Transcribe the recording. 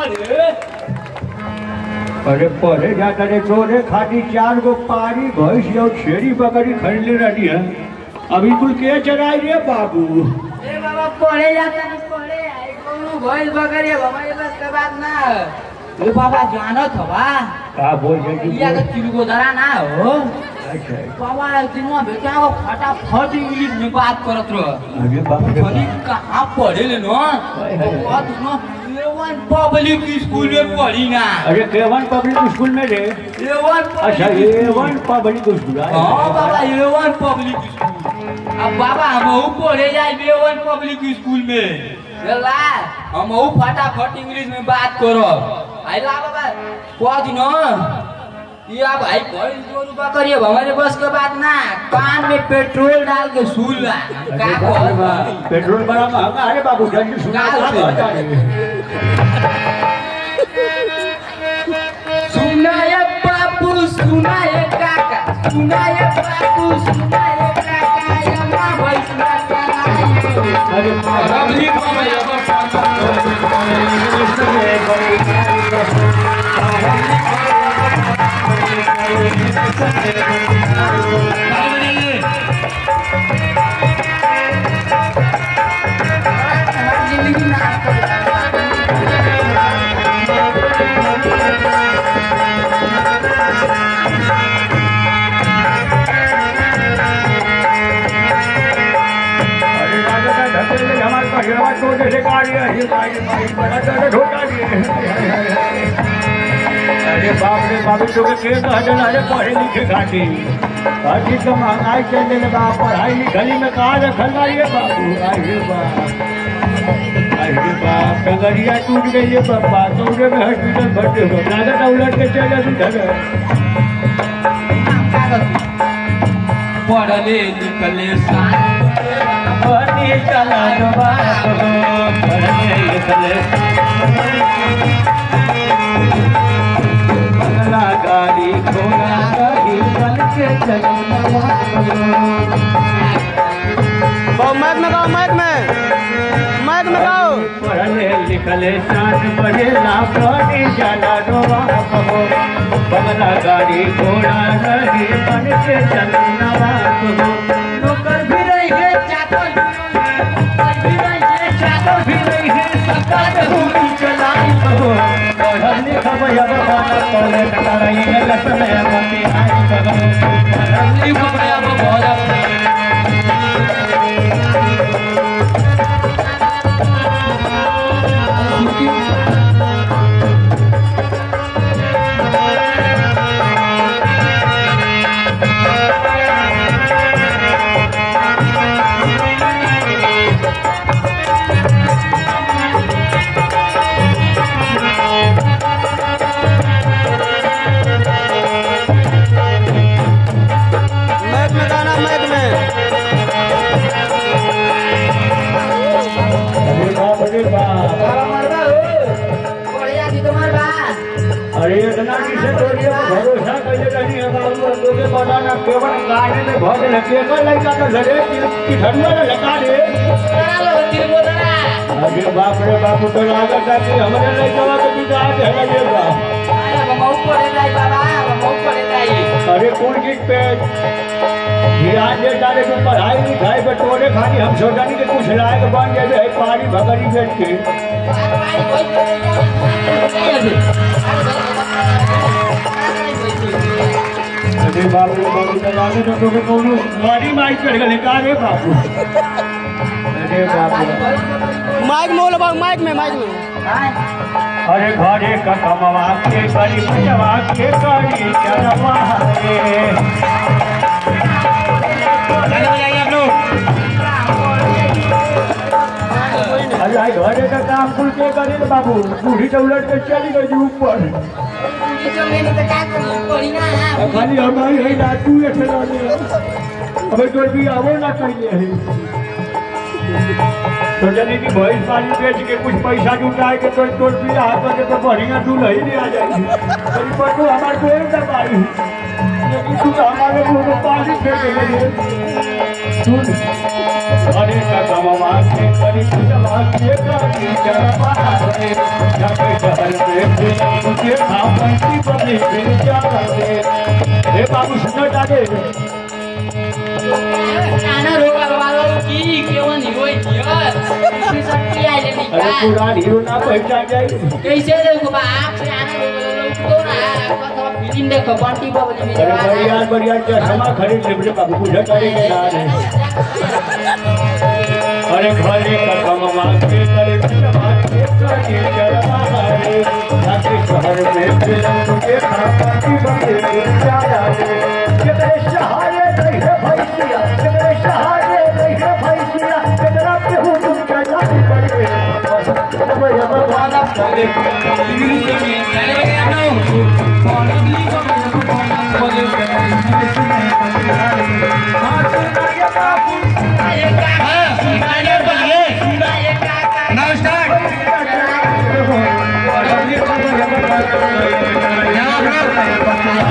अरे पढ़े जाता रे तोरे खाती 4 गो पारी भैंस और छेरी बकरी खरीद ले रही है अभी कुल के चराई रे बाबू ए बाबा पढ़े जाता नहीं पढ़े आई कोनो भैंस बकरी हमारे बस के बात ना ए बाबा जानत हवा का बोल जे या तो चिलगोदरा ना हो अच्छा बाबा दिनवा बेटा वो फटाफट इंग्लिश में बात करत रहो अरे बाप रे खली कहां पढ़े ले नो बात नो A1 पब्लिक स्कूल में पढ़ी ना अरे A1 पब्लिक स्कूल में रे A1 अच्छा A1 पब्लिक स्कूल हां बाबा A1 पब्लिक स्कूल अब बाबा हम पढ़े जाए A1 पब्लिक स्कूल में ला हम फटाफट इंग्लिश में बात करो आइला बाबा पढ़ नो या भाई कोई जो रुपया करिए हमारे बस के बात ना कान में पेट्रोल डाल के सुन ला का पेट्रोल बड़ा महंगा है बाबू जल्दी सुना सुनाए बाबू सुनाए काका सुनाए बाबू सुनाए काका यमा भाई सुनाता अरे पब्लिक अरे बाप रे बाबू तो के अरे पढ़े लिखे घाटी घाटी तो महंगाई चलने लगा पढ़ाई लिखाई में कहा रखल है बाबू अरे बाप डगरिया टूट गई है पापा दौड़े में हॉस्पिटल भर्ती हो नागत उलट के चले उधर पढ़ले लिखले बनी चला पढ़ले लिखले बंगला गाड़ी घोड़ा गाड़ी बन के चलो माइक में गाओ पढ़ले लिखले साथ बढ़ेला बनी चला रोवा बंगला गाड़ी घोड़ा गाड़ी बन के चलो नौकर भी रही है चाकर भी रही है सरकार होगी चलाई पढ़ल लिखल अब बात कॉलेज कराई लसन मती आई पढ़ल लिखल अब बहुत भरोसा कैसे रही है बाबू लोग बताना केवल गाने में भर लगे को लड़का तो लड़े कि धनिया ने लगा दे अरे बाप रे बाबू तो लागत है कि हमरे लड़का के बिगाड़ है लगेगा अरे कौन चीज पे ध्यान दे डाले तो पढ़ाई लिखाई पे तोड़े खाली हम सोचनी कि कुछ लायक बन जाए पानी भगरी बेच के अरे बाबू बाबू तो कोनो मारी माई चढ़ गए का रे बाबू अरे बाबू माइक में अरे घरे का कमवा के करी भजवा के करी चरवा अरे घरे का काम कुल के करे बाबू बूढ़ी तो उलट के चली गई ऊपर खाली हमारी है लाटू ऐसे अबे तो भी आवो ना चाहिए है तो जने की भैंस पानी बेच के कुछ पैसा जुटाए के तो भी हाथ के तो बढ़िया दूल्हा ही नहीं आ जाएगी कहीं पर तो हमारे को एक दबाई लेकिन तू हमारे मुंह में पानी फेंके लगे सुन अरे का कमा के करी जमा के करी चरपा रे जब देखा बंटी बबली फिर जाना रे हे बाबू सुनो डाले खाना रोगा वालों की केवन हीरोइन यार इसमें सब क्या है अरे निकाल पुरान हीरो ना पहचान जाए कैसे देखो बा आँख से आना लोग तो ना आपका फिल्म देखो बंटी बबली में अरे बढ़िया चश्मा खरीद ले बेटे बाबू बुझा डाले के ना रे अरे घरे का कमवा के करे चमा के करे चलवा रे ताकि शहर में फिल्म के खाती बंदे के जाया रे कितने सहारे नहीं है भैया कितने सहारे नहीं है भैया कितना पे हूं तुम क्या जाती पड़े मैं अब वाला करे इंग्लिश में चले ना पॉलिटिक्स को बोले हां सुना ये बाबू ये का सुनाइए बोलिए नाउ स्टार्ट यहाँ